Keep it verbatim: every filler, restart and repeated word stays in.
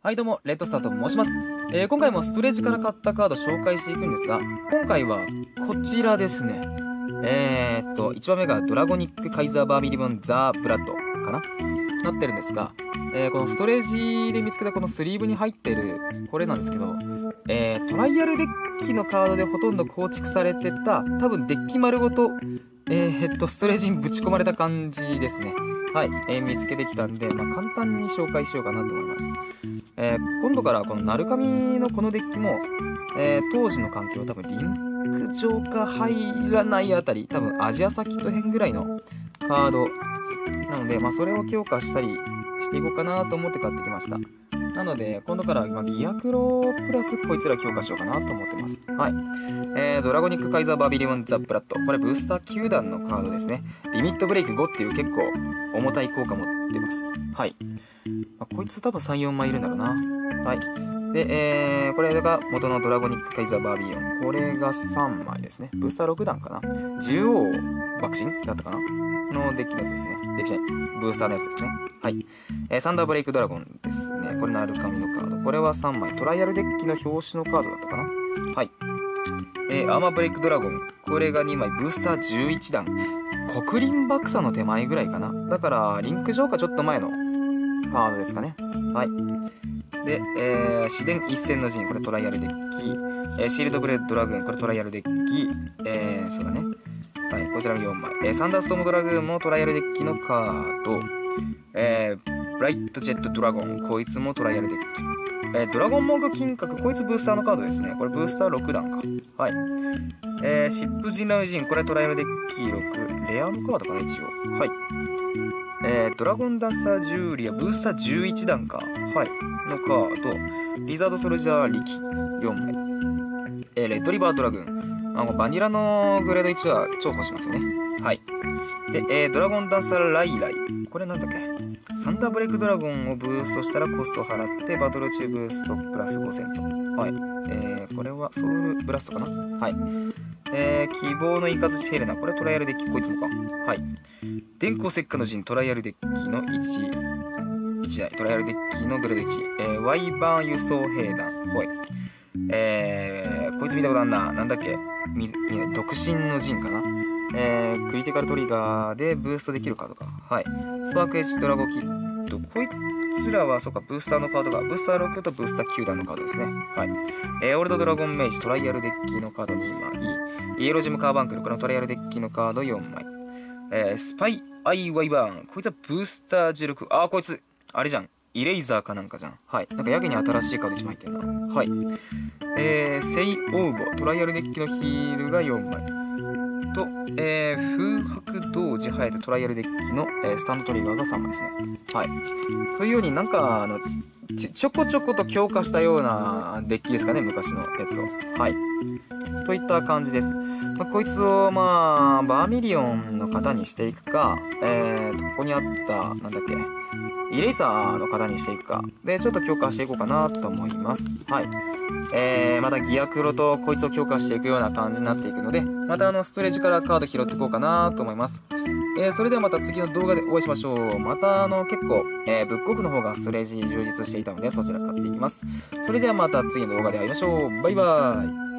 はいどうも、レッドスターと申します。えー、今回もストレージから買ったカード紹介していくんですが、今回はこちらですね。えーっと、いちばんめがドラゴニックカイザーバーミリオンザ・ブラッドかななってるんですが、えー、このストレージで見つけたこのスリーブに入ってるこれなんですけど、えー、トライアルデッキのカードでほとんど構築されてた、多分デッキ丸ごと、えー、っと、ストレージにぶち込まれた感じですね。はい、えー、見つけてきたんで、まあ、簡単に紹介しようかなと思います。えー、今度からこのナルカミのこのデッキも、えー、当時の環境多分リンク上か入らないあたり、多分アジアサキット編ぐらいのカードなので、まあ、それを強化したりしていこうかなと思って買ってきました。なので今度から今ギアクロプラスこいつら強化しようかなと思ってます。はい、えー、ドラゴニックカイザーバービリオンザ・ブラッド、これブースターきゅう段のカードですね。リミットブレイクごっていう結構重たい効果持ってます。はい、まあ、こいつ多分さん、よんまいいるんだろうな。はい。で、えー、これが元のドラゴニックカイザーバービリオン。これがさんまいですね。ブースターろく段かな。獣王爆心だったかなのデッキのやつですね。デッキじゃない。ブースターのやつですね。はい。えー、サンダーブレイクドラゴンですね。これナルカミのカード。これはさんまい。トライアルデッキの表紙のカードだったかな。はい。えー、アーマーブレイクドラゴン。これがにまい。ブースターじゅういち段。黒輪爆鎖の手前ぐらいかな。だから、リンク上かちょっと前のカードですかね。はい。で、えー、自然一戦の陣、これトライアルデッキ。えー、シールドブレッドドラグーン、これトライアルデッキ。えー、そうだね。はい、こちらもよんまい。えー、サンダーストームドラグーンもトライアルデッキのカード。えー、ブライトジェットドラゴン、こいつもトライアルデッキ。えー、ドラゴンモグ金閣、こいつブースターのカードですね。これブースターろく段か。はい。えー、シップジナウジン、これトライアルデッキろく。レアのカードかな、一応。はい。えー、ドラゴンダンサージューリア、ブースターじゅういち段か。はい。のカード。リザードソルジャー力よんまい。えー、レッドリバードラグーン。あの、バニラのグレードいちは重宝しますよね。はい。で、えー、ドラゴンダンサーライライ。これなんだっけサンダーブレイクドラゴンをブーストしたらコスト払って、バトル中ブーストプラスごセント。はい。えー、これはソウルブラストかなはい。えー、希望のイカズチヘレナ。これトライアルデッキ、こいつもか。はい。電光石火の陣、トライアルデッキのいち、いち台。トライアルデッキのグレードいち。えー、ワイバーン輸送兵団。ほい。えー、こいつ見たことあんな。なんだっけみ、みな、独身の陣かなえー、クリティカルトリガーでブーストできるカードか。はい。スパークエッジドラゴキッド。こいつらは、そうか、ブースターのカードが、ブースターろくとブースターきゅう段のカードですね。はい。えー、オールドドラゴンメイジ、トライアルデッキのカードにまい。イエロージムカーバンクル、このトライアルデッキのカードよんまい。えー、スパイアイワイバーン。こいつはブースターじゅうろく。あー、こいつ、あれじゃん。イレイザーかなんかじゃん。はい。なんかやけに新しいカードいちまい入ってんな。はい。えー、セイオーボ。トライアルデッキのヒールがよんまい。と、えー、風白同時生えたトライアルデッキの、えー、スタンドトリガーがさんまいですね。はい。というようになんか、あの、ち、ちょこちょこと強化したようなデッキですかね、昔のやつを。はい。といった感じです。まあ、こいつを、まあ、バーミリオンの型にしていくか、えーと、ここにあった、なんだっけ、イレイサーの型にしていくか。で、ちょっと強化していこうかなと思います。はい。えー、またギアクロとこいつを強化していくような感じになっていくので、またあの、ストレージからカード拾っていこうかなと思います。えー、それではまた次の動画でお会いしましょう。またあの、結構、えー、ブックオフの方がストレージ充実していたので、そちら買っていきます。それではまた次の動画で会いましょう。バイバーイ。